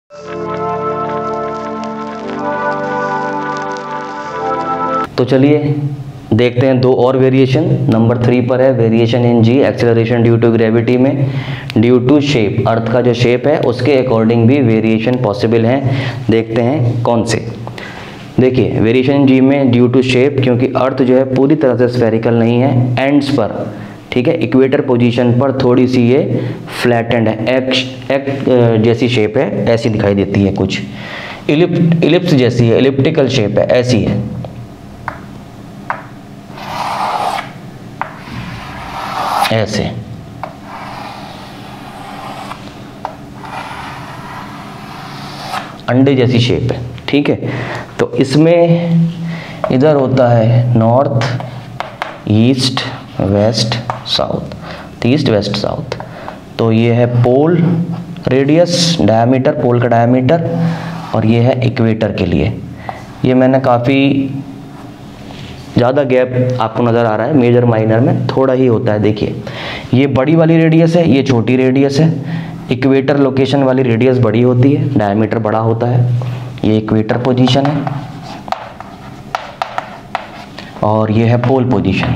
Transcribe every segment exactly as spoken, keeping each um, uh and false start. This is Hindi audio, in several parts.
तो चलिए देखते हैं दो और वेरिएशन। नंबर थ्री पर है variation in G, acceleration due to gravity में ड्यू टू शेप, अर्थ का जो शेप है उसके अकॉर्डिंग भी वेरिएशन पॉसिबल है। देखते हैं कौन से। देखिए वेरिएशन इन जी में ड्यू टू शेप, क्योंकि अर्थ जो है पूरी तरह से स्फेरिकल नहीं है, एंड्स पर, ठीक है, इक्वेटर पोजीशन पर थोड़ी सी ये फ्लैटेंड है, एक्स एक्स जैसी शेप है, ऐसी दिखाई देती है, कुछ इलिप्ट इलिप्स जैसी है, इलिप्टिकल शेप है, ऐसी है। ऐसे अंडे जैसी शेप है, ठीक है। तो इसमें इधर होता है north, east, west, south, east west south. तो ये है पोल रेडियस, डायमीटर, पोल का डायमीटर, और ये है इक्वेटर के लिए। ये मैंने काफ़ी ज़्यादा गैप आपको नज़र आ रहा है, मेजर माइनर में थोड़ा ही होता है। देखिए ये बड़ी वाली रेडियस है, ये छोटी रेडियस है। इक्वेटर लोकेशन वाली रेडियस बड़ी होती है, डायमीटर बड़ा होता है। ये इक्वेटर पोजीशन है और ये है पोल पोजीशन।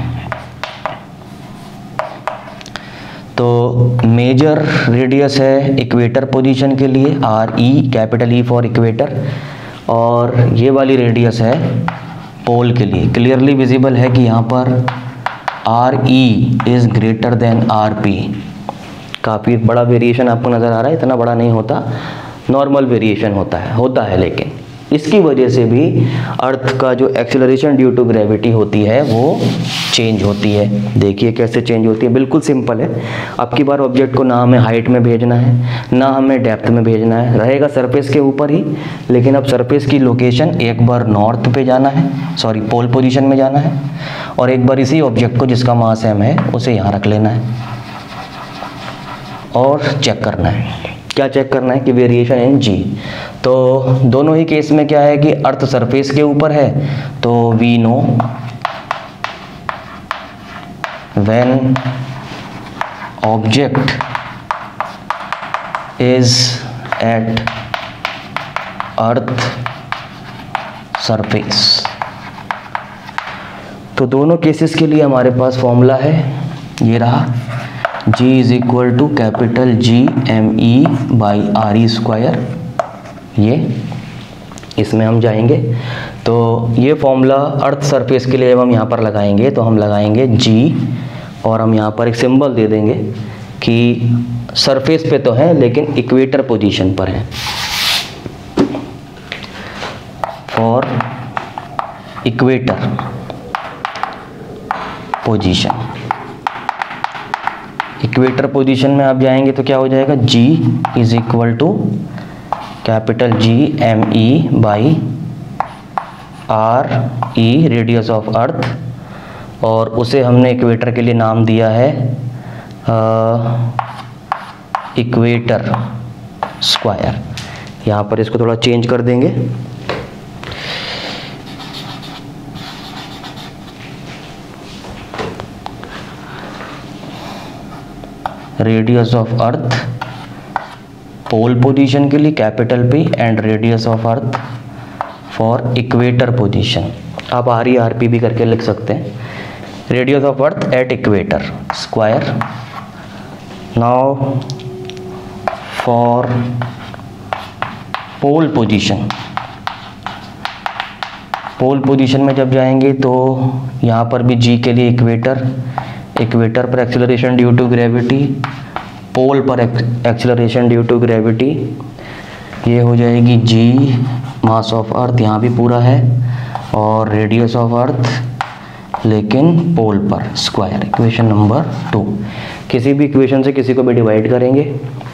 तो मेजर रेडियस है इक्वेटर पोजीशन के लिए R E, capital E for equator, और ये वाली रेडियस है पोल के लिए। क्लियरली विजिबल है कि यहाँ पर R E is greater than R P. काफ़ी बड़ा वेरिएशन आपको नज़र आ रहा है, इतना बड़ा नहीं होता, नॉर्मल वेरिएशन होता है होता है लेकिन इसकी वजह से भी अर्थ का जो एक्सेलरेशन ड्यू टू ग्रेविटी होती है वो चेंज होती है। देखिए कैसे चेंज होती है, बिल्कुल सिंपल है। अब की बार ऑब्जेक्ट को ना हमें हाइट में भेजना है, ना हमें डेप्थ में भेजना है, रहेगा सरफेस के ऊपर ही। लेकिन अब सरफेस की लोकेशन एक बार नॉर्थ पे जाना है, सॉरी पोल पोजीशन में जाना है, और एक बार इसी ऑब्जेक्ट को जिसका मास एम है उसे यहाँ रख लेना है और चेक करना है। क्या चेक करना है कि वेरिएशन इन जी। तो दोनों ही केस में क्या है कि अर्थ सरफेस के ऊपर है, तो we know when object is at earth surface. तो दोनों केसेस के लिए हमारे पास फॉर्मूला है, ये रहा, G is equal to capital G M E by R E square. ये इसमें हम जाएंगे तो ये फॉर्मूला अर्थ सरफेस के लिए जब हम यहाँ पर लगाएंगे तो हम लगाएंगे G, और हम यहाँ पर एक सिंबल दे देंगे कि सरफेस पे तो है लेकिन इक्वेटर पोजीशन पर है। For equator position, equator position में आप जाएंगे तो क्या हो जाएगा, G is equal to capital G M E by R E, radius of earth, और उसे हमने इक्वेटर के लिए नाम दिया है इक्वेटर स्क्वायर। यहाँ पर इसको थोड़ा चेंज कर देंगे, radius of earth pole position के लिए capital P, and radius of earth for equator position. आप आर ई आर पी भी करके लिख सकते हैं। Radius of earth at equator square. Now for pole position, pole position में जब जाएंगे तो यहाँ पर भी जी के लिए इक्वेटर, इक्वेटर पर acceleration due to gravity, pole पर एक्सेलरेशन ड्यू टू ग्रेविटी, ये हो जाएगी जी मास ऑफ अर्थ, यहाँ भी पूरा है, और रेडियस ऑफ अर्थ लेकिन पोल पर स्क्वायर। Equation number two. किसी भी इक्वेशन से किसी को भी डिवाइड करेंगे,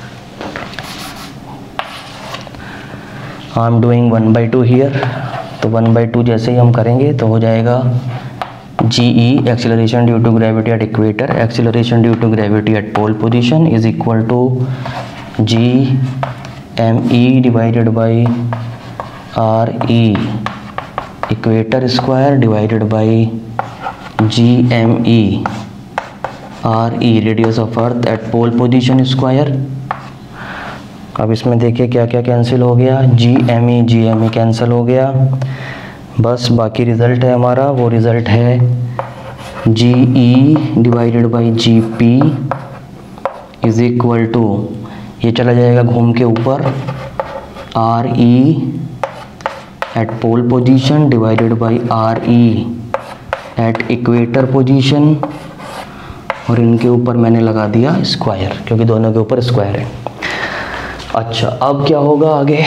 I am doing one by two here, तो वन बाई टू जैसे ही हम करेंगे तो हो जाएगा G E acceleration due to gravity at equator, acceleration due to gravity at pole position is equal to G M E divided by R E equator square divided by G M E R E radius of earth at pole position square. अब इसमें देखिए क्या क्या कैंसिल हो गया, G M E G M E cancel हो गया, बस बाकी रिज़ल्ट है हमारा, वो रिज़ल्ट है G E divided by G P is equal to, ये चला जाएगा घूम के ऊपर, R E at pole position divided by R E at equator position, और इनके ऊपर मैंने लगा दिया स्क्वायर क्योंकि दोनों के ऊपर स्क्वायर है। अच्छा, अब क्या होगा आगे,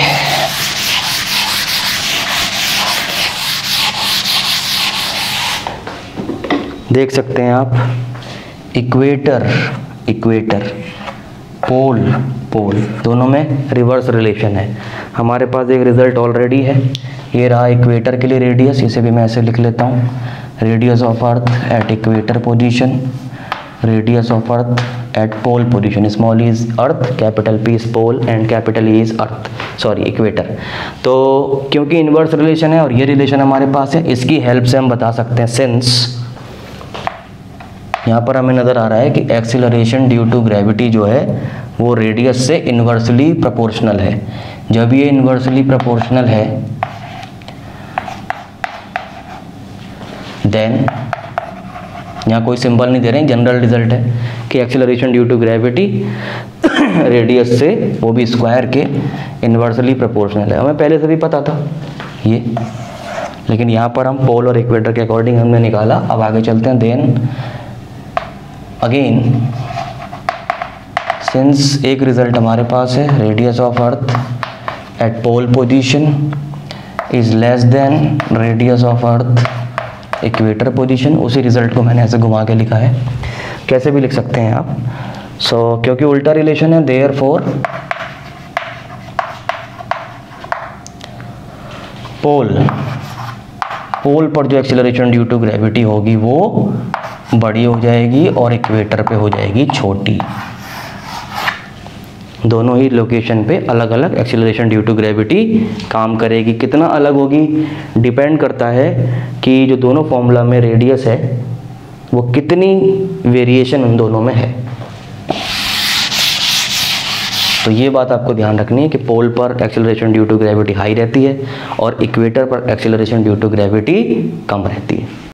देख सकते हैं आप, इक्वेटर इक्वेटर पोल पोल दोनों में रिवर्स रिलेशन है। हमारे पास एक रिजल्ट ऑलरेडी है, ये रहा इक्वेटर के लिए रेडियस, इसे भी मैं ऐसे लिख लेता हूँ, radius of earth at equator position, radius of earth at pole position, small is earth, capital P is pole and capital E is earth, sorry equator. तो क्योंकि इन्वर्स रिलेशन है और ये रिलेशन हमारे पास है, इसकी हेल्प से हम बता सकते हैं, सिंस यहाँ पर हमें नज़र आ रहा है कि एक्सीलरेशन ड्यू टू ग्रेविटी जो है वो रेडियस से इन्वर्सली प्रोपोर्शनल है। जब ये इन्वर्सली प्रोपोर्शनल है देन, यहाँ कोई सिंबल नहीं दे रहे हैं, जनरल रिजल्ट है कि acceleration due to gravity radius से, वो भी स्क्वायर के, इन्वर्सली प्रोपोर्शनल है। हमें पहले से भी पता था ये, लेकिन यहाँ पर हम पोल और इक्वेटर के अकॉर्डिंग हमने निकाला। अब आगे चलते हैं। देन अगेन सिंस एक रिजल्ट हमारे पास है, radius of earth at pole position is less than radius of earth equator position, उसी रिजल्ट को मैंने ऐसे घुमा के लिखा है, कैसे भी लिख सकते हैं आप। सो so, क्योंकि उल्टा रिलेशन है, देयरफॉर पोल पोल पर जो एक्सीलरेशन ड्यू टू ग्रेविटी होगी वो बड़ी हो जाएगी और इक्वेटर पे हो जाएगी छोटी। दोनों ही लोकेशन पे अलग अलग एक्सीलरेशन ड्यू टू ग्रेविटी काम करेगी। कितना अलग होगी डिपेंड करता है कि जो दोनों फॉर्मूला में रेडियस है वो कितनी वेरिएशन उन दोनों में है। तो ये बात आपको ध्यान रखनी है कि पोल पर acceleration due to gravity high रहती है और इक्वेटर पर एक्सीलरेशन ड्यू टू ग्रेविटी कम रहती है।